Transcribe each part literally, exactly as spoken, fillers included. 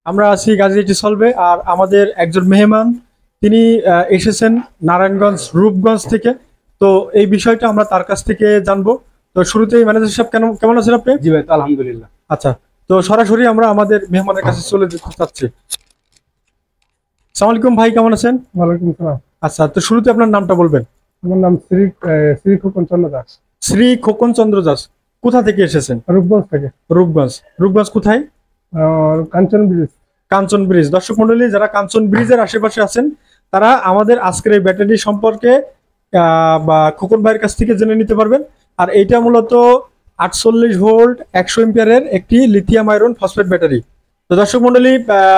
আমরা আছি গাজীটি সলভে আর আমাদের একজন মেহমান তিনি এসেছেন নারায়ণগঞ্জ রূপগঞ্জ থেকে। তো এই বিষয়টা আমরা তার কাছ থেকে জানবো। তো শুরুতেই ম্যানেজার সাহেব কেন কেমন আছেন আপনি? জি ভাই, আলহামদুলিল্লাহ। আচ্ছা, তো সরাসরি আমরা আমাদের মেহমানের কাছে চলে যেতে চাচ্ছি। আসসালামু আলাইকুম ভাই, কেমন আছেন? ওয়ালাইকুম আসসালাম। আচ্ছা, তো শুরুতে আপনার নামটা বলবেন। আমার নাম শ্রী শ্রী খোকন চন্দ্র দাস। শ্রী খোকন চন্দ্র দাস, কোথা থেকে এসেছেন? রূপগঞ্জ থেকে। রূপগঞ্জ। রূপগঞ্জ কোথায়? আর কাঞ্চন ব্রিজ। কাঞ্চন ব্রিজ। দর্শক মন্ডলী, যারা কাঞ্চন ব্রিজের আশেপাশে আছেন তারা আমাদের আজকের এই ব্যাটারি সম্পর্কে বা খোকন ভাইয়ের কাছ থেকে জেনে নিতে পারবেন। আর এইটা মূলত আটচল্লিশ ভোল্ট একশো এম্পিয়ারের একটি লিথিয়াম আয়রন ফসফেট ব্যাটারি। তো দর্শক মন্ডলী,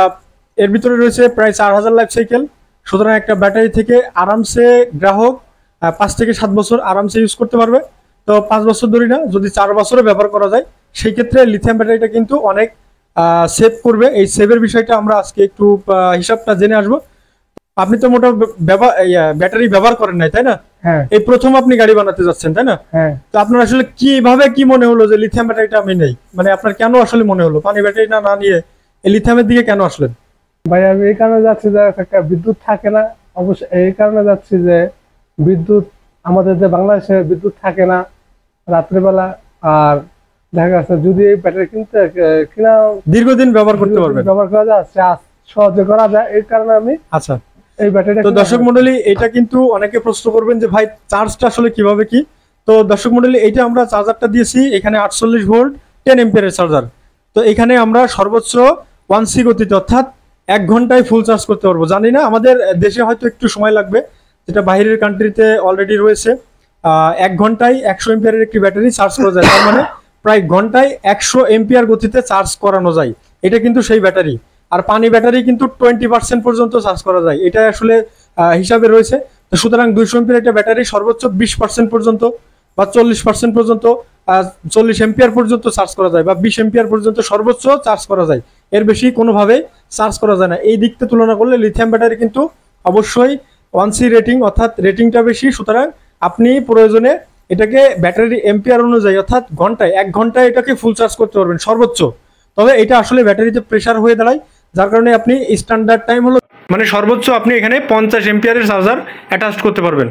এর ভিতরে রয়েছে প্রায় চার হাজার লাইফ সাইকেল। সুতরাং একটা ব্যাটারি থেকে আরামসে গ্রাহক পাঁচ থেকে সাত বছর আরামসে ইউজ করতে পারবে। তো পাঁচ বছর ধরি না, যদি চার বছরে ব্যবহার করা যায় সেই ক্ষেত্রে লিথিয়াম ব্যাটারিটা কিন্তু অনেক সেভ করবে। এই সেভের বিষয়টা আমরা আজকে একটু হিসাবটা জেনে আসবো। আপনি তো মোটা ব্যাটারি ব্যবহার করেন নাই, তাই না? হ্যাঁ। এই প্রথম আপনি গাড়ি বানাতে যাচ্ছেন, তাই না? হ্যাঁ। তো আপনার আসলে কিভাবে কি মনে হলো যে লিথিয়াম ব্যাটারিটা আমি নেই? মানে আপনার কেন আসলে মনে হলো পানি ব্যাটারিটা না নিয়ে এই লিথিয়ামের দিকে কেন আসলেন? ভাই আমি এই কারণে যাচ্ছি যে বিদ্যুৎ থাকে না, অবশ্যই এই কারণে যাচ্ছি যে বিদ্যুৎ আমাদের যে বাংলাদেশে বিদ্যুৎ থাকে না রাত্রেবেলা। আর দেখা যাচ্ছে যদি এই ব্যাটারি কিনতে কিনা দীর্ঘদিন ব্যবহার করতে পারবেন, ব্যবহার করা যায়, চার্জ সহজে করা যায়, এই কারণে আমি আচ্ছা এই ব্যাটারিটা। তো দর্শক মন্ডলী, এটা কিন্তু অনেকে প্রশ্ন করবেন যে ভাই চার্জটা আসলে কিভাবে কি। তো দর্শক মন্ডলী, এইটা আমরা চার্জারটা দিয়েছি এখানে আটচল্লিশ ভোল্ট টেন এম্পিয়ারের চার্জার। তো এখানে আমরা সর্বোচ্চ ওয়ান সি গতিতে অর্থাৎ এক ঘন্টায় ফুল চার্জ করতে পারবো। জানি না আমাদের দেশে হয়তো একটু সময় লাগবে, যেটা বাইরের কান্ট্রিতে অলরেডি রয়েছে। এক ঘন্টায় একশো এম্পিয়ারের একটি ব্যাটারি চার্জ করা যায়, তার মানে প্রায় ঘন্টায় একশো এম্পিয়ার গতিতে চার্জ করানো যায়। এটা কিন্তু সেই ব্যাটারি। আর পানি ব্যাটারি কিন্তু টোয়েন্টি পার্সেন্ট পর্যন্ত চার্জ করা যায়, এটা আসলে হিসাবে রয়েছে। তো সুতরাং দুইশো এম্পিয়ার একটা ব্যাটারি সর্বোচ্চ বিশ পার্সেন্ট পর্যন্ত বা চল্লিশ পার্সেন্ট পর্যন্ত চল্লিশ এম্পিয়ার পর্যন্ত চার্জ করা যায় বা বিশ এম্পিয়ার পর্যন্ত সর্বোচ্চ চার্জ করা যায়। এর বেশি কোনোভাবে চার্জ করা যায় না। এই দিকতে তুলনা করলে লিথিয়াম ব্যাটারি কিন্তু অবশ্যই ওয়ান সি রেটিং, অর্থাৎ রেটিংটা বেশি। সুতরাং আপনি প্রয়োজনে এটাকে ব্যাটারি এম্পিয়ার অনুযায়ী অর্থাৎ ঘন্টায় এক ঘন্টায় এটাকে ফুল চার্জ করতে পারবেন সর্বোচ্চ। তবে এটা আসলে ব্যাটারিতে প্রেসার হয়ে দাঁড়ায়, যার কারণে আপনি স্ট্যান্ডার্ড টাইম হলো মানে সর্বোচ্চ আপনি এখানে পঞ্চাশ এম্পিয়ারের চার্জার অ্যাটাচ করতে পারবেন।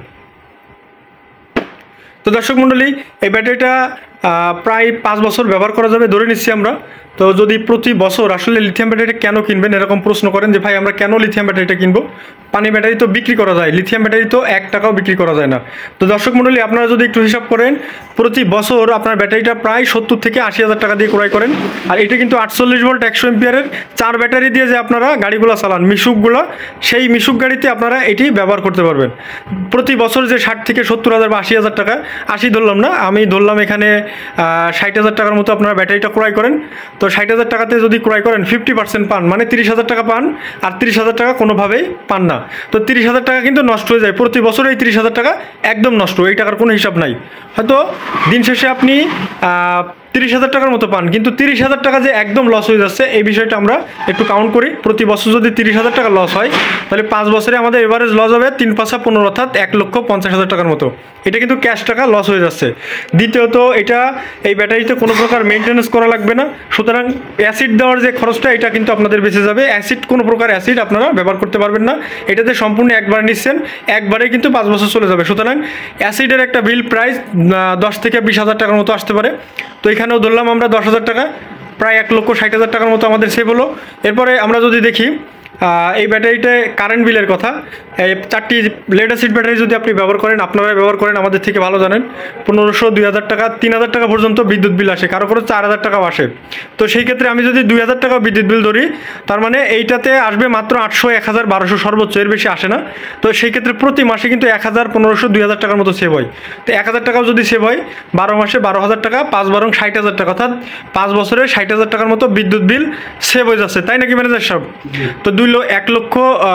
তো দর্শক মণ্ডলী, এই ব্যাটারিটা প্রায় পাঁচ বছর ব্যবহার করা যাবে ধরে নিচ্ছি আমরা। তো যদি প্রতি বছর আসলে লিথিয়াম ব্যাটারিটা কেন কিনবেন এরকম প্রশ্ন করেন যে ভাই আমরা কেন লিথিয়াম ব্যাটারিটা কিনবো, পানি ব্যাটারি তো বিক্রি করা যায়, লিথিয়াম ব্যাটারি তো এক টাকাও বিক্রি করা যায় না। তো দর্শক মণ্ডলী, আপনারা যদি একটু হিসাব করেন প্রতি বছর আপনার ব্যাটারিটা প্রায় সত্তর থেকে আশি হাজার টাকা দিয়ে ক্রয় করেন। আর এটা কিন্তু আটচল্লিশ ভোল্ট একশো এম্পিয়ারের চার ব্যাটারি দিয়ে যে আপনারা গাড়িগুলো চালান মিশুকগুলো, সেই মিশুক গাড়িতে আপনারা এটি ব্যবহার করতে পারবেন। প্রতি বছর যে ষাট থেকে সত্তর হাজার বা আশি হাজার টাকা, আশি ধরলাম না, আমি ধরলাম এখানে ষাট হাজার টাকার মতো আপনারা ব্যাটারিটা ক্রয় করেন। তো ষাট হাজার টাকাতে যদি ক্রয় করেন ফিফটি পার্সেন্ট পান, মানে তিরিশ হাজার টাকা পান। আর তিরিশ হাজার টাকা কোনোভাবেই পান না। তো তিরিশ হাজার টাকা কিন্তু নষ্ট হয়ে যায় প্রতি বছর। এই তিরিশ হাজার টাকা একদম নষ্ট, এই টাকার কোনো হিসাব নাই। হয়তো দিন শেষে আপনি তিরিশ হাজার টাকার মতো পান, কিন্তু তিরিশ হাজার টাকা যে একদম লস হয়ে যাচ্ছে এই বিষয়টা আমরা একটু কাউন্ট করি। প্রতি বছর যদি তিরিশ হাজার টাকা লস হয় তাহলে পাঁচ বছরে আমাদের এভারেজ লস হবে তিন পাঁচা পনেরো, অর্থাৎ এক লক্ষ পঞ্চাশ হাজার টাকার মতো। এটা কিন্তু ক্যাশ টাকা লস হয়ে যাচ্ছে। দ্বিতীয়ত, এটা এই ব্যাটারিতে কোনো প্রকার মেনটেন্যান্স করা লাগবে না। সুতরাং অ্যাসিড দেওয়ার যে খরচটা এটা কিন্তু আপনাদের বেঁচে যাবে। অ্যাসিড কোনো প্রকার অ্যাসিড আপনারা ব্যবহার করতে পারবেন না। এটাতে সম্পূর্ণ একবার নিচ্ছেন, একবারে কিন্তু পাঁচ বছর চলে যাবে। সুতরাং অ্যাসিডের একটা বিল প্রাইস দশ থেকে বিশ হাজার টাকার মতো আসতে পারে। তো এখানেও ধরলাম আমরা দশ হাজার টাকা, প্রায় এক লক্ষ ষাট হাজার টাকার মতো আমাদের সেভ হলো। এরপরে আমরা যদি দেখি এই ব্যাটারিতে কারেন্ট বিলের কথা, এই চারটি লেড অ্যাসিড ব্যাটারি যদি আপনি ব্যবহার করেন, আপনারা ব্যবহার করেন, আমাদের থেকে ভালো জানেন, পনেরোশো দুই হাজার টাকা তিন হাজার টাকা পর্যন্ত বিদ্যুৎ বিল আসে, কারো কারো চার হাজার টাকাও আসে। তো সেই ক্ষেত্রে আমি যদি দুই হাজার টাকা বিদ্যুৎ বিল ধরি, তার মানে এইটাতে আসবে মাত্র আটশো এক হাজার বারোশো সর্বোচ্চ, এর বেশি আসে না। তো সেই ক্ষেত্রে প্রতি মাসে কিন্তু এক হাজার পনেরোশো দুই হাজার টাকার মতো সেভ হয়। তো এক হাজার টাকাও যদি সেভ হয়, বারো মাসে বারো হাজার টাকা, পাঁচ বারং ষাট হাজার টাকা, অর্থাৎ পাঁচ বছরে ষাট হাজার টাকার মতো বিদ্যুৎ বিল সেভ হয়ে যাচ্ছে, তাই নাকি ম্যানেজার সাহেব? তো দুই দুই এক লক্ষ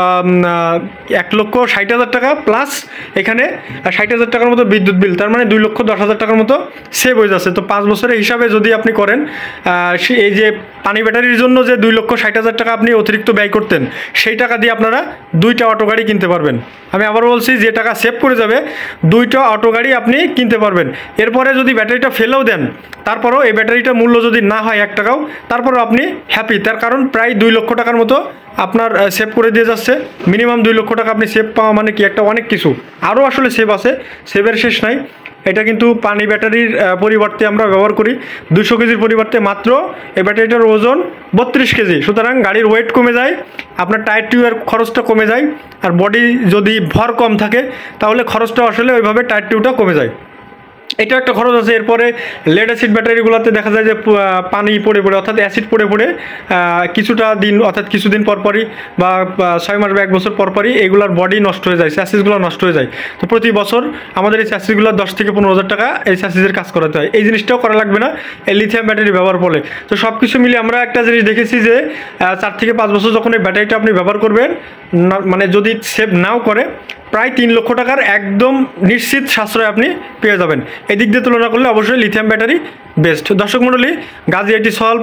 এক লক্ষ ষাট হাজার টাকা প্লাস এখানে ষাট হাজার টাকার মতো বিদ্যুৎ বিল, তার মানে দুই লক্ষ দশ হাজার টাকার মতো সেভ হয়ে যাচ্ছে। তো পাঁচ বছরের হিসাবে যদি আপনি করেন, এই যে পানি ব্যাটারির জন্য যে দুই লক্ষ ষাট হাজার টাকা আপনি অতিরিক্ত ব্যয় করতেন, সেই টাকা দিয়ে আপনারা দুইটা অটো গাড়ি কিনতে পারবেন। আমি আবার বলছি, যে টাকা সেভ করে যাবে দুইটা অটো গাড়ি আপনি কিনতে পারবেন। এরপরে যদি ব্যাটারিটা ফেলেও দেন, তারপরও এই ব্যাটারিটার মূল্য যদি না হয় এক টাকাও, তারপরও আপনি হ্যাপি। তার কারণ প্রায় দুই লক্ষ টাকার মতো আপনার সেভ করে দিয়ে যাচ্ছে। মিনিমাম দুই লক্ষ টাকা আপনি সেভ পাওয়া মানে কি একটা অনেক কিছু। আরও আসলে সেভ আছে, সেভের শেষ নাই। এটা কিন্তু পানি ব্যাটারির পরিবর্তে আমরা ব্যবহার করি। দুশো কেজির পরিবর্তে মাত্র এই ব্যাটারিটার ওজন বত্রিশ কেজি। সুতরাং গাড়ির ওয়েট কমে যায়, আপনার টায়ার টিউবের খরচটা কমে যায়। আর বডি যদি ভর কম থাকে, তাহলে খরচটা আসলে ওইভাবে টায়ার টিউবটা কমে যায়। এটা একটা খরচ আছে। এরপরে লেড অ্যাসিড ব্যাটারিগুলোতে দেখা যায় যে পানি পড়ে পড়ে, অর্থাৎ অ্যাসিড পড়ে পড়ে কিছুটা দিন, অর্থাৎ কিছুদিন পরপরই বা ছয় মাস বা এক বছর পরপরই এগুলোর বডি নষ্ট হয়ে যায়, স্যাসিসগুলো নষ্ট হয়ে যায়। তো প্রতি বছর আমাদের এই স্যাসিসগুলো দশ থেকে পনেরো হাজার টাকা এই স্যাসিসের কাজ করাতে হয়। এই জিনিসটাও করা লাগবে না এই লিথিয়াম ব্যাটারি ব্যবহার করলে। তো সব কিছু মিলে আমরা একটা জিনিস দেখেছি যে চার থেকে পাঁচ বছর যখন এই ব্যাটারিটা আপনি ব্যবহার করবেন, মানে যদি সেভ নাও করে, প্রায় তিন লক্ষ টাকার একদম নিশ্চিত সাশ্রয় আপনি পেয়ে যাবেন। এদিক দিয়ে তুলনা করলে অবশ্যই লিথিয়াম ব্যাটারি বেস্ট। দর্শক মণ্ডলী, গাজী আইটি সলভ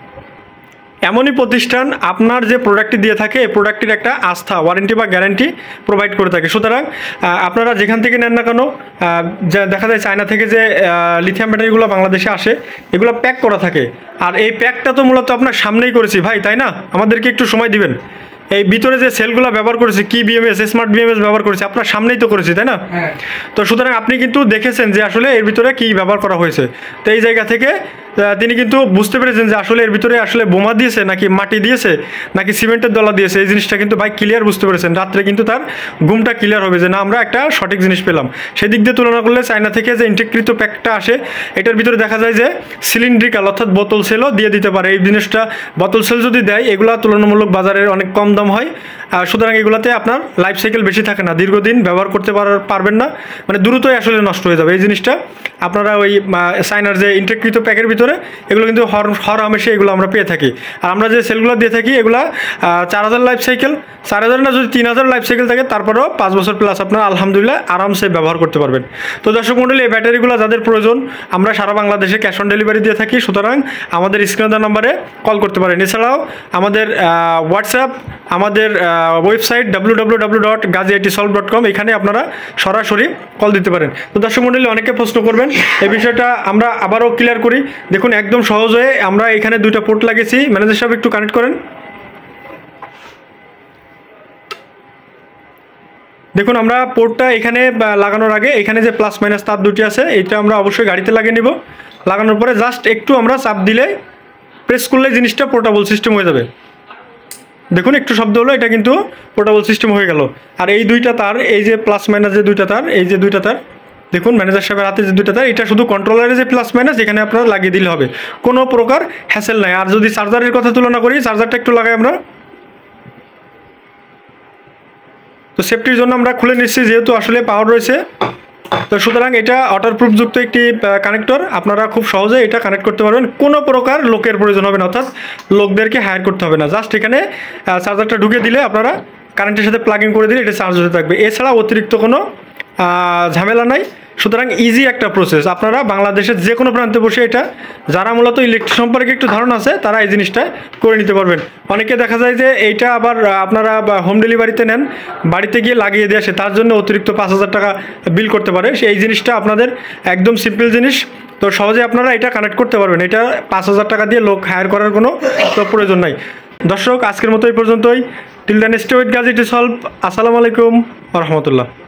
এমনই প্রতিষ্ঠান, আপনার যে প্রোডাক্টটি দিয়ে থাকে এই প্রোডাক্টটির একটা আস্থা, ওয়ারেন্টি বা গ্যারান্টি প্রোভাইড করে থাকে। সুতরাং আপনারা যেখান থেকে নেন না কেন, দেখা যায় চায়না থেকে যে লিথিয়াম ব্যাটারিগুলো বাংলাদেশে আসে, এগুলো প্যাক করা থাকে। আর এই প্যাকটা তো মূলত আপনার সামনেই করেছি ভাই, তাই না? আমাদেরকে একটু সময় দিবেন। এই ভিতরে যে সেলগুলো ব্যবহার করেছি, কি বিএমএস, স্মার্ট বিএমএস ব্যবহার করেছি, আপনার সামনেই তো করেছি, তাই না? তো সুতরাং আপনি কিন্তু দেখেছেন যে আসলে এর ভিতরে কি ব্যবহার করা হয়েছে। তো এই জায়গা থেকে তিনি কিন্তু বুঝতে পেরেছেন যে আসলে এর ভিতরে আসলে বোমা দিয়েছে নাকি মাটি দিয়েছে নাকি সিমেন্টের দলা দিয়েছে। এই জিনিসটা কিন্তু ভাই ক্লিয়ার বুঝতে পেরেছেন। রাত্রে কিন্তু তার ঘুমটা ক্লিয়ার হবে যে না, আমরা একটা সঠিক জিনিস পেলাম। সেদিক দিয়ে তুলনা করলে চায়না থেকে যে ইন্টিগ্রেটেড প্যাকটা আসে, এটার ভিতরে দেখা যায় যে সিলিন্ড্রিক্যাল অর্থাৎ বোতল সেলও দিয়ে দিতে পারে। এই জিনিসটা বোতল সেল যদি দেয়, এগুলো তুলনামূলক বাজারের অনেক কম দাম হয়। সুতরাং এগুলাতে আপনার লাইফ সাইকেল বেশি থাকে না, দীর্ঘদিন ব্যবহার করতে পারবেন না, মানে দ্রুতই আসলে নষ্ট হয়ে যাবে। এই জিনিসটা আপনারা ওই চায়নার যে ইন্টিগ্রেটেড প্যাকের ভিতরে, এগুলো কিন্তু হর হর হামেশা এগুলো আমরা পেয়ে থাকি। আর আমরা যে সেলগুলো দিয়ে থাকি, এগুলা চার হাজার লাইফ সাইকেল, চার হাজার না যদি তিন হাজার লাইফ সাইকেল থাকে, তারপরেও পাঁচ বছর প্লাস আপনারা আলহামদুলিল্লাহ আরামসে ব্যবহার করতে পারবেন। তো দর্শক মণ্ডলী, এই ব্যাটারিগুলো যাদের প্রয়োজন, আমরা সারা বাংলাদেশে ক্যাশ অন ডেলিভারি দিয়ে থাকি। সুতরাং আমাদের স্ক্রিনে দেওয়া নাম্বারে কল করতে পারেন। এছাড়াও আমাদের হোয়াটসঅ্যাপ, আমাদের website W W W dot Gazi IT solve dot com, এখানে আপনারা সরাসরি কল দিতে পারেন। তো দর্শক মণ্ডলী, অনেকে প্রশ্ন করবেন, এই বিষয়টা আমরা আবারও ক্লিয়ার করি। দেখুন, একদম সহজ হয়ে আমরা এখানে দুইটা পোর্ট লাগিয়েছি। ম্যানেজার সাহেব একটু কানেক্ট করেন। দেখুন, আমরা পোর্টটা এখানে লাগানোর আগে এখানে যে প্লাস মাইনাস তার দুটি আছে, এটা আমরা অবশ্যই গাড়িতে লাগিয়ে নিব। লাগানোর পরে জাস্ট একটু আমরা চাপ দিলে, প্রেস করলে জিনিসটা পোর্টেবল সিস্টেম হয়ে যাবে। দেখুন, একটু শব্দ হলো, এটা কিন্তু পোর্টেবল সিস্টেম হয়ে গেল। আর এই দুইটা তার, এই যে প্লাস মাইনাস যে দুইটা তার, এই যে দুইটা তার, দেখুন ম্যানেজার সাহেবের হাতে যে দুইটা তার, এটা শুধু কন্ট্রোলারের যে প্লাস মাইনাস এখানে আপনারা লাগিয়ে দিলে হবে, কোনো প্রকার হ্যাসেল নাই। আর যদি চার্জারের কথা তুলনা করি, চার্জারটা একটু লাগাই আমরা। তো সেফটির জন্য আমরা খুলে নিচ্ছি, যেহেতু আসলে পাওয়ার রয়েছে। তো সুতরাং এটা ওয়াটারপ্রুফ যুক্ত একটি কানেক্টর, আপনারা খুব সহজে এটা কানেক্ট করতে পারবেন। কোনো প্রকার লোকের প্রয়োজন হবে না, অর্থাৎ লোকদেরকে হায়ার করতে হবে না। জাস্ট এখানে চার্জারটা ঢুকে দিলে আপনারা কারেন্টের সাথে প্লাগ ইন করে দিলে এটা চার্জ হতে থাকবে। এছাড়া অতিরিক্ত কোনো ঝামেলা নাই। সুতরাং ইজি একটা প্রসেস। আপনারা বাংলাদেশের যে কোনো প্রান্তে বসে এটা, যারা মূলত ইলেকট্রিক সম্পর্কে একটু ধারণা আছে, তারা এই জিনিসটা করে নিতে পারবেন। অনেকে দেখা যায় যে এইটা আবার আপনারা হোম ডেলিভারিতে নেন, বাড়িতে গিয়ে লাগিয়ে দিয়ে আসে, তার জন্য অতিরিক্ত পাঁচ হাজার টাকা বিল করতে পারে। সেই জিনিসটা আপনাদের একদম সিম্পল জিনিস, তো সহজে আপনারা এটা কানেক্ট করতে পারবেন। এটা পাঁচ হাজার টাকা দিয়ে লোক হায়ার করার কোনো তো প্রয়োজন নাই। দর্শক, আজকের মতো এই পর্যন্তই। Till then stay with Gazi IT solve. আসসালামু আলাইকুম ওয়া রাহমাতুল্লাহ।